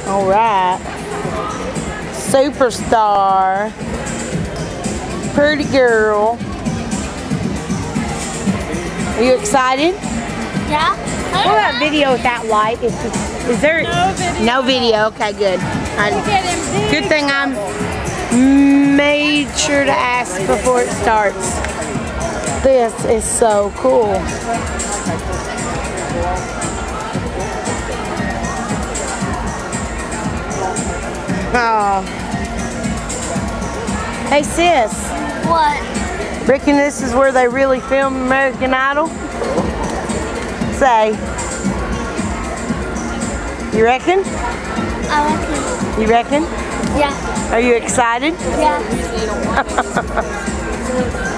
All right. Superstar. Pretty girl. Are you excited? Yeah. What about video with that light? Is there No video. Okay, good. Good thing I made sure to ask before it starts. This is so cool. Oh. Hey sis, What? reckon this is where they really filmed American Idol? Say. You reckon? I reckon. You reckon? Yeah. Are you excited? Yeah.